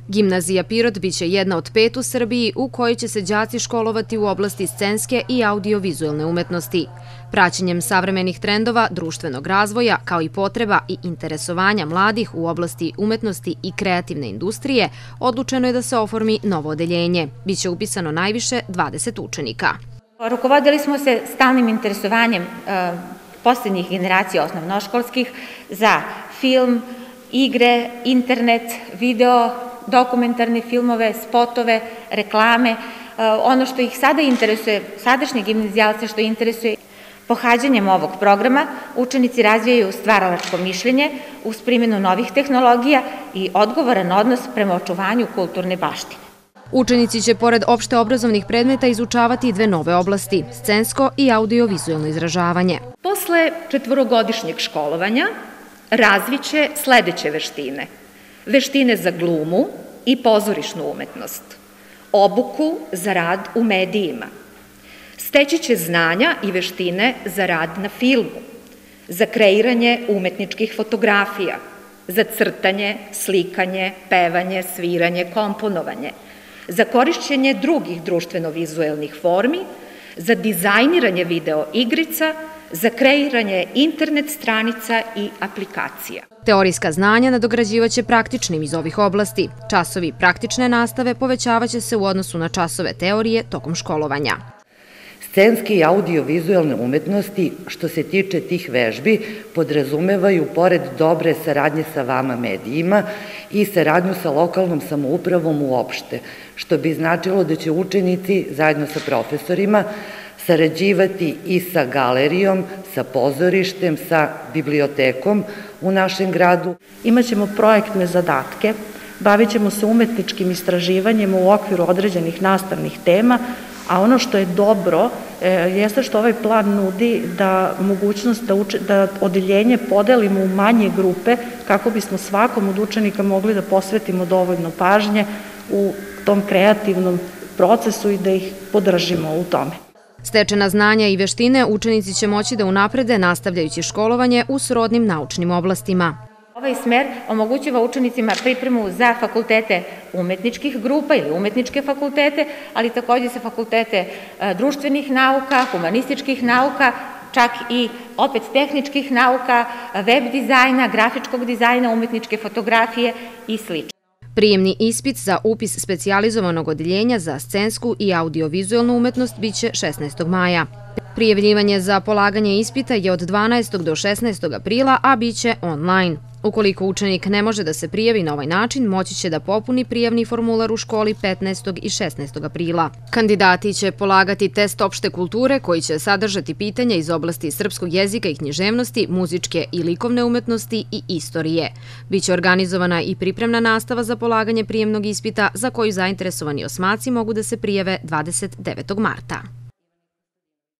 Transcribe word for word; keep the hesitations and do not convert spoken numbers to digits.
Gimnazija Pirot biće jedna od pet u Srbiji u kojoj će se đaci školovati u oblasti scenske i audio-vizualne umetnosti. Praćenjem savremenih trendova, društvenog razvoja, kao i potreba i interesovanja mladih u oblasti umetnosti i kreativne industrije, odlučeno je da se oformi novo odeljenje. Biće upisano najviše dvadeset učenika. Rukovodili smo se stalnim interesovanjem posljednjih generacija osnovnoškolskih za film, igre, internet, video, dokumentarne filmove, spotove, reklame. Ono što ih sada interesuje, sadašnje gimnazijalce što interesuje, pohađanjem ovog programa učenici razvijaju stvaralačko mišljenje uz primjenu novih tehnologija i odgovoran odnos prema očuvanju kulturne baštine. Učenici će pored opšte obrazovnih predmeta izučavati dve nove oblasti, scensko i audio-vizualno izražavanje. Posle četvorogodišnjeg školovanja razviće sledeće veštine. Veštine za glumu i pozorišnu umetnost, obuku za rad u medijima. Steći će znanja i veštine za rad na filmu, za kreiranje umetničkih fotografija, za crtanje, slikanje, pevanje, sviranje, komponovanje, za korišćenje drugih društveno-vizuelnih formi, za dizajniranje video igrica, za kreiranje internet stranica i aplikacija. Teorijska znanja nadograđivaće praktičnim iz ovih oblasti. Časovi praktične nastave povećavaće se u odnosu na časove teorije tokom školovanja. Scenske i audio-vizualne umetnosti, što se tiče tih vežbi, podrazumevaju, pored dobre saradnje sa vama medijima, i saradnju sa lokalnom samoupravom uopšte, što bi značilo da će učenici, zajedno sa profesorima, sarađivati i sa galerijom, sa pozorištem, sa bibliotekom u našem gradu. Imaćemo projektne zadatke, bavit ćemo se umetničkim istraživanjem u okviru određenih nastavnih tema, a ono što je dobro jeste što ovaj plan nudi da mogućnost da odeljenje podelimo u manje grupe kako bismo svakom od učenika mogli da posvetimo dovoljno pažnje u tom kreativnom procesu i da ih podržimo u tome. Stečena znanja i veštine učenici će moći da unaprede nastavljajući školovanje u srodnim naučnim oblastima. Ovaj smer omogućava učenicima pripremu za fakultete umetničkih grupa ili umetničke fakultete, ali takođe za fakultete društvenih nauka, humanističkih nauka, čak i opet tehničkih nauka, web dizajna, grafičkog dizajna, umetničke fotografije i slično. Prijemni ispit za upis specijalizovanog odeljenja za scensku i audio-vizualnu umetnost biće šesnaestog maja. Prijavljivanje za polaganje ispita je od dvanaestog do šesnaestog aprila, a biće online. Ukoliko učenik ne može da se prijavi na ovaj način, moći će da popuni prijavni formular u školi petnaestog i šesnaestog aprila. Kandidati će polagati test opšte kulture koji će sadržati pitanja iz oblasti srpskog jezika i književnosti, muzičke i likovne umetnosti i istorije. Biće organizovana i pripremna nastava za polaganje prijemnog ispita za koju zainteresovani osmaci mogu da se prijave dvadeset devetog marta.